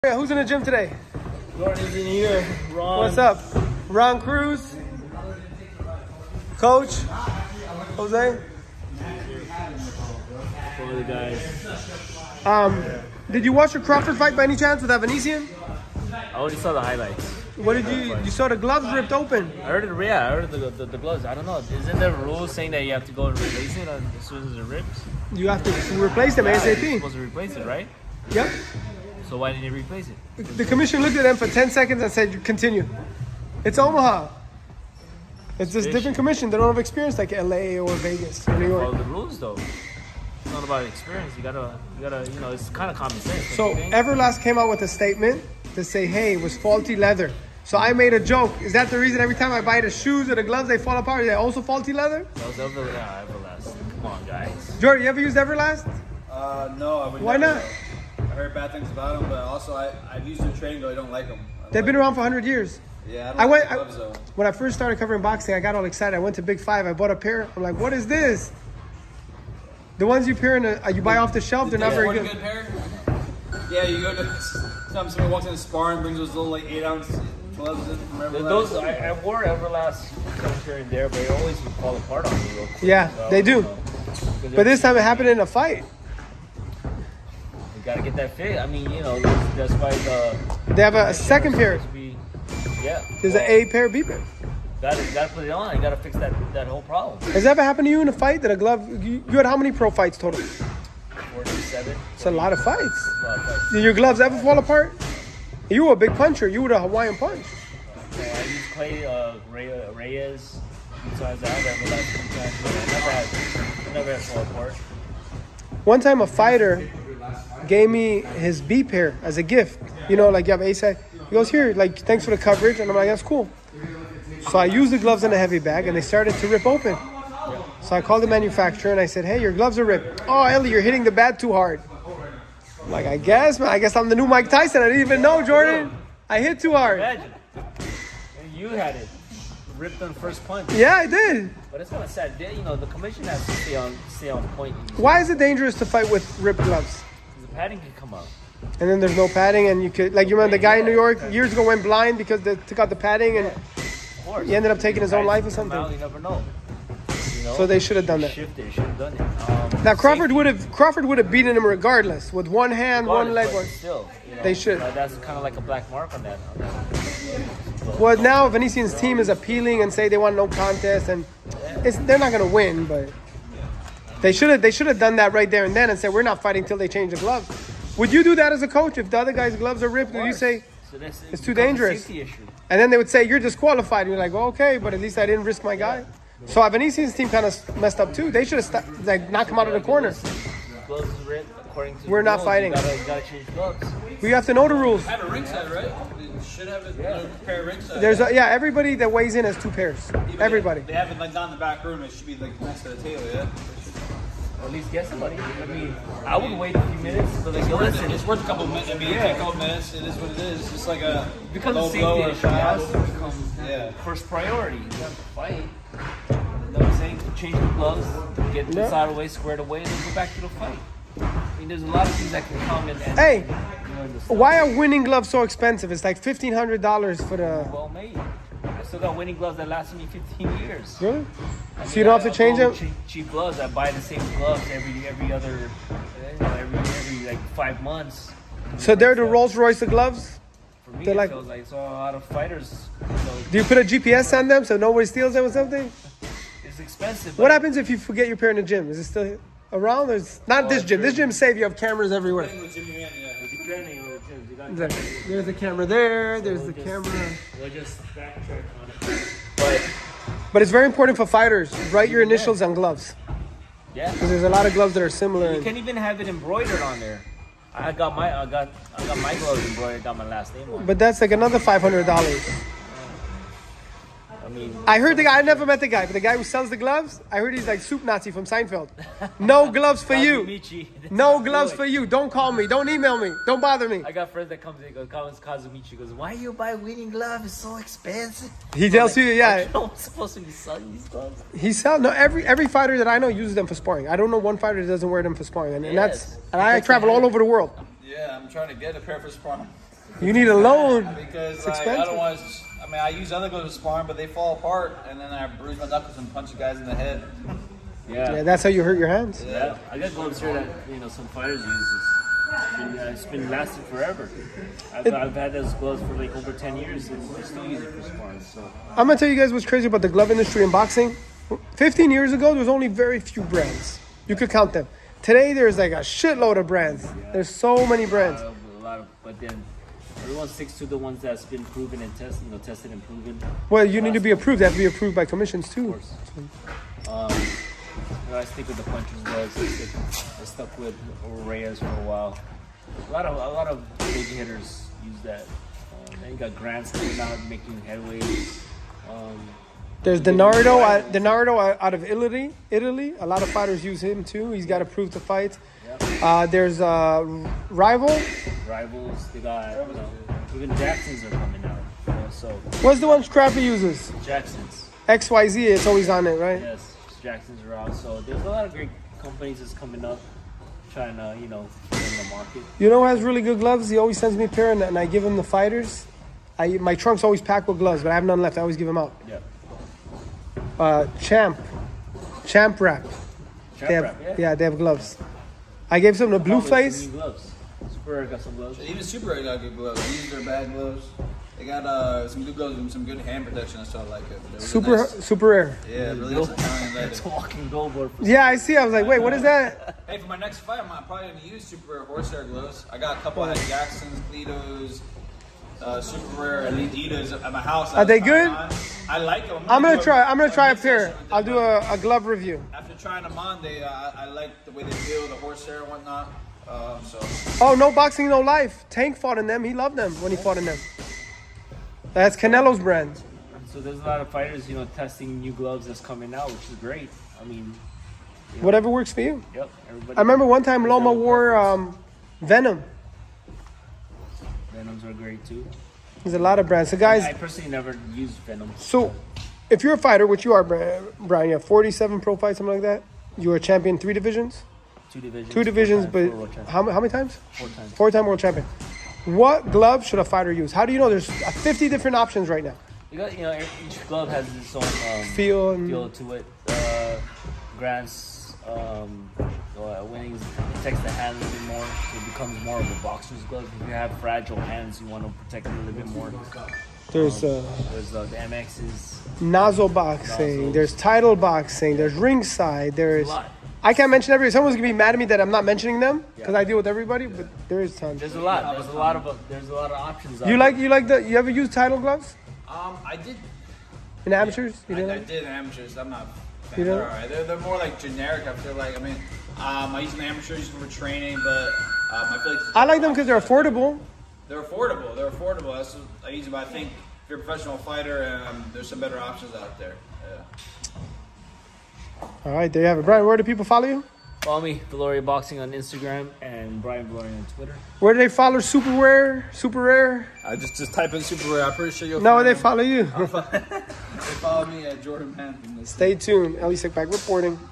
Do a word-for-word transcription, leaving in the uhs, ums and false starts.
Yeah, who's in the gym today? Jordan's in here. Ron. What's up? Ron Cruz, Coach, Jose. One of the guys. Um, did you watch your Crawford fight by any chance with that Venetian? I only saw the highlights. What did you? You saw the gloves ripped open. I heard it. Yeah, I heard the, the, the gloves. I don't know. Isn't there rules saying that you have to go and replace it as soon as it rips? You have to replace them Yeah, you're ASAP. supposed to replace it, right? Yep. So why didn't you replace it? The commission looked at them for ten seconds and said, "Continue." It's Omaha. It's just different commission. They don't have experience like L A or Vegas or New Follow York. the rules, though. It's not about experience. You gotta, you gotta, you know, it's kind of common sense. So Everlast came out with a statement to say, "Hey, it was faulty leather." So I made a joke. Is that the reason every time I buy the shoes or the gloves, they fall apart? Is that also faulty leather? That was Everlast. Yeah, Everlast. Come on, guys. Jordan, you ever used Everlast? Uh, no, I would Why never. not? I heard bad things about them, but also I, I've used their training, though I don't like them. They've been around for one hundred years. Yeah, I, don't I like went the I, gloves, though. when I first started covering boxing. I got all excited. I went to Big Five. I bought a pair. I'm like, "What is this?" The ones you pair in the, uh, you buy off the shelf, they're not Yeah, very one good. good pair? Yeah, you go to sometimes someone walks in the spar and brings those little like eight ounce gloves in from Everlast. Those I, I wore Everlast here and there, but they always would fall apart on me real quick. Yeah, So, they do. you know, But this time it happened in a fight. you gotta get that fit. I mean, you know, that's, that's why the They have a, a second pair. supposed to be- yeah. There's well, an A pair, B pair. Gotta, gotta put it on. You gotta fix that that whole problem. Has that ever happened to you in a fight that a glove? You, you had how many pro fights total? forty-seven. It's a lot of fights. Well, but, Did your gloves ever fall apart? You were a big puncher. You were the Hawaiian punch. uh, I used Clay uh, Rey- Reyes. Besides that, I have last two times. but I never had, I never had fall apart. One time a fighter gave me his B pair as a gift. You know, like you have A S A. He goes, "Here, like, thanks for the coverage." And I'm like, "That's cool." So I used the gloves in a heavy bag and they started to rip open. So I called the manufacturer and I said, "Hey, your gloves are ripped." "Oh, Ellie, you're hitting the bat too hard." I'm like, I guess, man. I guess I'm the new Mike Tyson. I didn't even know, Jordan. I hit too hard. Imagine. And you had it ripped on first punch. Yeah, I did. But it's kind of sad. They- You know, the commission has to stay on stay on point. Why is it dangerous to fight with ripped gloves? The padding can come out. And then there's no padding, and you could, like, you remember the guy in New York years ago went blind because they took out the padding, and Of course. he ended up taking his own life or Padding can come out, something. You never know. You know? So they should have done that. Shifted. Should have done it. Um, Now Crawford safety- would have Crawford would have beaten him regardless with one hand, one leg. But One. Still, you know, They should. uh, That's kind of like a black mark on that. On that. Well, now Venetian's team is appealing and say they want no contest, and it's, they're not gonna win, but they should have they should have done that right there and then and said we're not fighting till they change the gloves. Would you do that as a coach if the other guy's gloves are ripped? Would you say? So that's, It's too becomes a dangerous. safety issue. And then they would say, "You're disqualified." And you're like, well, okay, but at least I didn't risk my guy. So Venetian's team kind of messed up too. They should have stopped, like knocked him out of the corner. Gloves is ripped according to. We're the not rules. fighting. You gotta, you gotta change gloves. We have to know the rules. Have a ringside, right? They should have a yeah. pair of ringside. There's a, yeah, everybody that weighs in has two pairs. Even Everybody. They, they have it like down in the back room. It should be like next to the table, yeah. Or at least get somebody. I mean, I would wait a few minutes, but like, yo, Worth listen, it. It's worth a couple minutes. I mean, Yeah. a couple minutes. It is what it is. It's just like a it becomes a low safety blow or issue. It has to foul. become Yeah. first priority. You have to fight. You know what I'm saying? Change the gloves, get Yeah. this out of the way, squared away, and then go back to the fight. I mean, there's a lot of things that can come and, and Hey, you know, in the stuff. why are winning gloves so expensive? It's like fifteen hundred dollars for the. Well made. I still got winning gloves that lasted me fifteen years. Really? I So mean, you don't have to I- change I'll them? go Cheap, cheap gloves. I buy the same gloves every every other, you know, every every like five months. So they're the Rolls Royce of gloves. For me, They're it like- feels like so a lot of fighters. You know, Do you put a G P S on them so nobody steals them or something? it's expensive. What but- happens if you forget your pair in the gym? Is it still around? Or is, not this gym. This gym's safe. You have cameras everywhere. With Jimmy Man, yeah. Depending on the gyms, you got Exactly. There's a camera there. There's the We'll just- camera. We'll just backtrack on it. But But it's very important for fighters. Write your initials on gloves. yeah, Because there's a lot of gloves that are similar. you can even have it embroidered on there. I got my I got I got my gloves embroidered. Got my last name on. But that's like another five hundred dollars. I mean, I heard the guy, I never met the guy, but the guy who sells the gloves, I heard he's like Soup Nazi from Seinfeld. No gloves for you. Kazumichi. No gloves for you. Don't call me. Don't email me. Don't bother me. I got friends that comes in, goes, calls Kazumichi, goes, why you buy winning gloves? It's so expensive. He tells you, yeah. I'm supposed to be selling these gloves. He sell no every every fighter that I know uses them for sparring. I don't know one fighter that doesn't wear them for sparring, and, and that's Yes. and I Because travel they all have- over the world. Yeah, I'm trying to get a pair for sparring. You need a loan. Because It's like, I expensive. don't want to. I mean, I use other gloves to sparring, but they fall apart, and then I bruise my knuckles and punch the guys in the head. Yeah. Yeah, that's how you hurt your hands. Yeah, I got gloves here that you know some fighters use. It's been, uh, it's been lasting forever. I've, It- I've had those gloves for like over ten years, and I still use it for sparring. So I'm gonna tell you guys what's crazy about the glove industry in boxing. fifteen years ago, there was only very few brands. You could count them. Today, there's like a shitload of brands. There's so many a brands. lot, of, a lot of, but then everyone sticks to the ones that's been proven and tested, you know, tested and proven. Well, you need to be approved. They have to be approved by commissions Of too. course. Um, you know, I stick with the puncher's gloves. I, stick, I stuck with Reyes for a while. A lot of a lot of big hitters use that. Um, then you got Grants coming out making headway. Um, There's Denardo, uh, Denardo out of Italy. Italy. A lot of fighters use him too. He's got approved to fight. Yep. Uh, there's uh, Rival. Rivals, they got you know, even Jacksons are coming out. You know, so What's the one Scrappy uses? Jacksons, X Y Z. It's always on it, right? yes, Jacksons are out. So there's a lot of great companies that's coming up, trying to you know get in the market. You know who has really good gloves? He always sends me a pair, and, and I give him the fighters. I my trunk's always packed with gloves, but I have none left. I always give them out. Yeah, Uh, Champ, Champ Wrap. Champ They have, Wrap, yeah. yeah, they have gloves. I gave some to Probably some Blueface. new gloves. Super got some gloves. Even Super eight got good gloves. These are bad gloves. They got uh, some good gloves and some good hand protection. So I like it. They're really Super, nice. super rare. Yeah, really nice Italian leather. It's a walking billboard. For Yeah, I see. I was like, wait, what is that? Hey, for my next fight, I'm probably gonna use super rare horsehair gloves. I got a couple. I had Jacksons, Cletos, uh, super rare, and Adidas at my house. Are they good? I like them. I'm gonna do try. I'm gonna a try a mix session pair. with them. I'll do a, a glove review. After trying them on, they uh, I, I like the way they feel, the horsehair and whatnot. Um, so Oh, no boxing, no life. Tank fought in them. He loved them when he fought in them. That's Canelo's brand. So there's a lot of fighters, you know, testing new gloves that's coming out, which is great. I mean, Whatever works for you. yep, everybody. I remember one time has Loma their own wore preference. um, Venom. Venoms are great too. There's a lot of brands. So guys, I personally never used Venom. so if you're a fighter, which you are, Bri- Brian, you have forty-seven pro fights, something like that. You are a champion three divisions. Two divisions. Two divisions, four but times, four world champions. how, how many times? Four times. Four-time world champion. What glove should a fighter use? How do you know? There's fifty different options right now. You got, you know, each glove has its own um, Feel and feel to it. Uh, grants, um, uh, winnings protects the hand a little bit more. So it becomes more of a boxer's glove. If you have fragile hands, you want to protect it a little bit more. there's uh, There's uh, the M X's. nozzle boxing. Nozzles. There's title boxing. There's ringside. There's. A lot. I can't mention every. Someone's gonna be mad at me that I'm not mentioning them because Yeah. I deal with everybody, but there is tons. There's a lot. There's a lot of there's a lot of options. out You there. like you like the? You ever use title gloves um, I did. in amateurs? You I, didn't I like? did amateurs. I'm not. You Fan. don't? They're alright. They're, they're more like generic. I feel like. I mean, um, I use them amateurs, use them for training, but um, I feel like I like them because they're affordable. They're affordable. They're affordable. That's what I use them. I think if you're a professional fighter, um, there's some better options out there. Yeah. All right, there you have it, Brian. Where do people follow you? Follow me, Deloria Boxing on Instagram and Brian Deloria on Twitter. Where do they follow Super Rare? Super Rare? I just just type in super rare. I'm pretty sure you'll. No, find they them. follow you. They follow me at Jordan Man. Stay tuned. Ellie Sickback reporting.